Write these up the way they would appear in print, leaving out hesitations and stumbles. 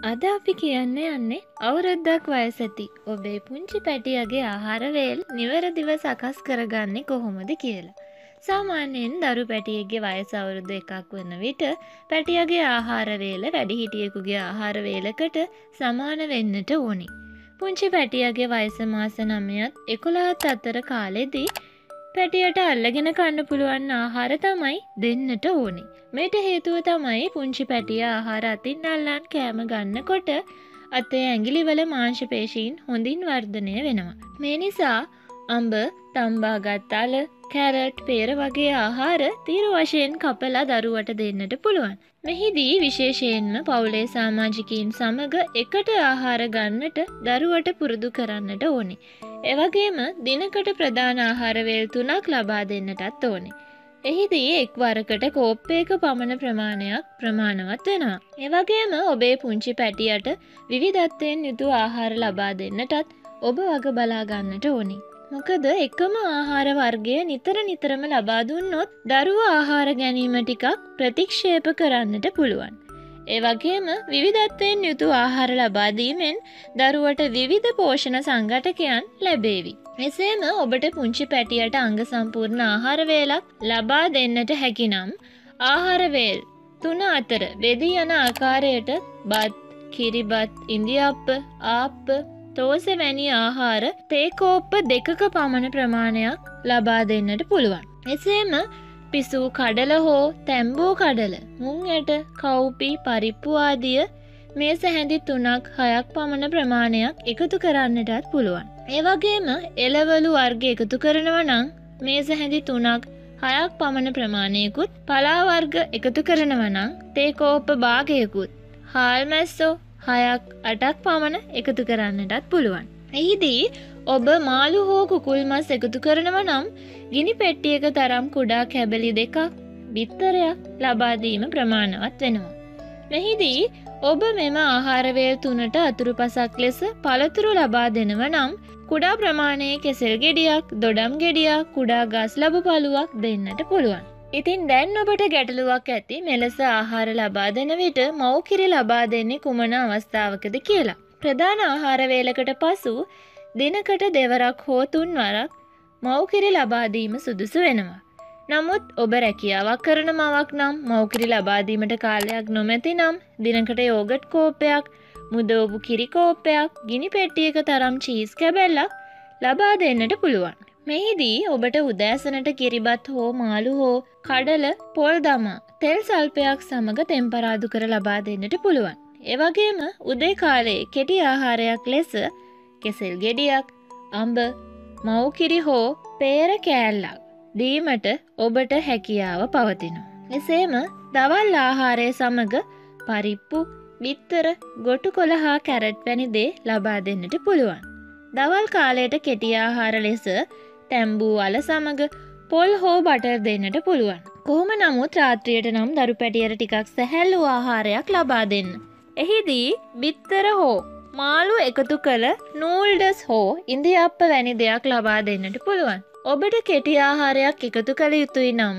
අද අපි කියන්න යන්නේ අවුරුද්දක් වයස ඇති ඔබේ පුංචි පැටියගේ ආහාර වේල් නිවැරදිව සකස් කරගන්නේ කොහොමද කියලා. සාමාන්‍යයෙන් දරු පැටියෙක්ගේ වයස අවුරුදු 1ක් වන විට පැටියගේ ආහාර වේල වැඩිහිටියෙකුගේ ආහාර වේලකට සමාන වෙන්නට ඕනි. පුංචි පැටියගේ වයස මාස 9ත් 11ත් අතර කාලෙදී පැටියට අල්ලගෙන කන්න පුළුවන් ආහාර තමයි දෙන්නට ඕනි. මේට හේතුව තමයි පුංචි පැටිය ආහාර අතින් අල්ලන් කෑම ගන්නකොට අතේ ඇඟිලිවල මාංශ පේශීන් හොඳින් වර්ධනය වෙනවා. මේ නිසා අඹ, තම්බාගත් අල, කැරට්, පේර වගේ ආහාර තීරු වශයෙන් කපලා දරුවට දෙන්නට පුළුවන්. මෙහිදී විශේෂයෙන්ම පවුලේ සමාජිකයින් සමග එකට ආහාර ගන්නට දරුවට පුරුදු කරන්නට ඕනේ. එවැගේම දිනකට ප්‍රධාන ආහාර වේල් 3ක් ලබා දෙන්නටත් ඕනේ. එහිදී එක් වරකට කෝප්පයක පමණ ප්‍රමාණයක් ප්‍රමාණවත් වෙනවා. එවැගේම ඔබේ පුංචි පැටියට විවිධත්වයෙන් යුතු ආහාර ලබා දෙන්නටත් ඔබ වග බලා ගන්නට ඕනේ. මොකද එකම ආහාර වර්ගය නිතරම ලබා දුන්නොත් දරුවා ආහාර ගැනීම ටිකක් ප්‍රතික්ෂේප කරන්නට පුළුවන්. ඒ වගේම විවිධත්වයෙන් යුතු ආහාර ලබා දීමෙන් දරුවට විවිධ පෝෂණ සංඝටකයන් ලැබේවි. එසේම ඔබට පුංචි පැටියට අංග සම්පූර්ණ ආහාර වේලක් ලබා දෙන්නට හැකිනම් ආහාර වේල් 3 අතර බෙදී යන ආකාරයට බත්, කිරිබත්, ඉන්දියාප්ප, ආප්ප, තෝස වැනි ආහාර තේ කෝප්ප 2ක පමණ ප්‍රමාණයක් ලබා දෙන්නට පුළුවන්. එසේම පිසු කඩල හෝ තැම්බෝ කඩල, මුං ඇට, කව්පි, පරිප්පු ආදිය මේස හැඳි 3ක් 6ක් පමණ ප්‍රමාණයක් එකතු කරන්නටත් පුළුවන්. ඒ වගේම එළවලු වර්ග එකතු කරනවා නම් මේස හැඳි 3ක් 6ක් පමණ ප්‍රමාණයකුත්, පලා වර්ග එකතු කරනවා නම් තේ කෝප්ප භාගයකුත්, හාල් මැස්සෝ 6ක් 8ක් පමණ එකතු කරන්නටත් පුළුවන්. එහිදී ඔබ මාළු හෝ කුකුල් මස් එකතු කරනවා නම් ගිනි පෙට්ටියක තරම් කුඩා කැබලි 2ක් බිත්තරයක් ලබා දීම ප්‍රමාණවත් වෙනවා. මෙහිදී ඔබ මෙම ආහාර වේල් 3ට අතුරුපසක් ලෙස පළතුරු ලබා දෙනවා නම් කුඩා ප්‍රමාණයේ කෙසෙල් ගෙඩියක්, දොඩම් ගෙඩියක්, කුඩා ගස් ලැබු පළුවක් දෙන්නට පුළුවන්. ඉතින් දැන් ඔබට ගැටලුවක් ඇති මෙලෙස ආහාර ලබා දෙන විට මව්කිරි ලබා දෙන්නේ කුමන අවස්ථාවකද කියලා. ප්‍රධාන ආහාර වේලකට පසු දිනකට දෙවරක් හෝ 3 වරක් මව්කිරි ලබා දීම සුදුසු වෙනවා. නමුත් ඔබ රැකියාවක් කරන මවක් නම් මව්කිරි ලබා දීමට කාලයක් නොමැති නම් දිනකට යෝගට් කෝප්පයක්, මුදවපු කිරි කෝප්පයක්, ගිනි පෙට්ටියක තරම් චීස් කැබැල්ලක් ලබා දෙන්නට පුළුවන්. මෙහිදී ඔබට උදෑසනට කිරිබත් හෝ මාළු හෝ කඩල පොල් දමා තෙල් සල්පයක් සමග තෙම්පරාදු කර ලබා දෙන්නට පුළුවන්. ඒ වගේම උදේ කාලයේ කෙටි ආහාරයක් ලෙස කෙසෙල් ගෙඩියක්, අඹ, මව්කිරි හෝ පේර කෑල්ලක් දීමට ඔබට හැකියාව පවතිනවා. එසේම දවල් ආහාරය සමග පරිප්පු, බිත්තර, ගොටුකොළ හා කැරට් වැනි දේ ලබා දෙන්නට පුළුවන්. දවල් කාලයට කෙටි ආහාර ලෙස තැම්බූ අල සමග පොල් හෝ බටර් දෙන්නට පුළුවන්. කොහොම නමුත් රාත්‍රියට නම් දරු පැටියට ටිකක් සැහැල්ලු ආහාරයක් ලබා දෙන්න. එහිදී බිත්තර හෝ මාළු එකතු කළ නූඩ්ල්ස් හෝ ඉන්දියාප්ප වැනි දෙයක් ලබා දෙන්නට පුළුවන්. ඔබට කෙටි ආහාරයක් එකතු කළ යුතුයි නම්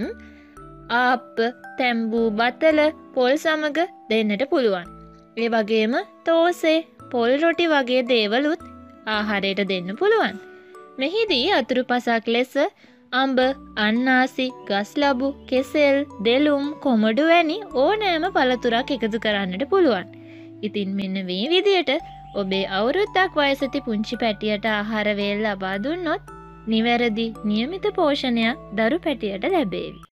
ආප්ප, තැම්බූ බතල, පොල් සමග දෙන්නට පුළුවන්. ඒ වගේම තෝසේ, පොල් රොටි වගේ දේවලුත් ආහාරයට දෙන්න පුළුවන්. මෙහිදී අතුරුපසක් ලෙස අඹ, අන්නාසි, ගස්ලබු, කෙසෙල්, දෙලුම්, කොමඩු වැනි ඕනෑම පළතුරක් එකතු කරන්නට පුළුවන්. ඉතින් මෙන්න මේ විදියට ඔබේ අවුරුද්දක් වයස ඇති පුංචි පැටියට ආහාර වේල් ලබා දුන්නොත් නිවැරදි නියමිත පෝෂණයක් දරු පැටියට ලැබේවි.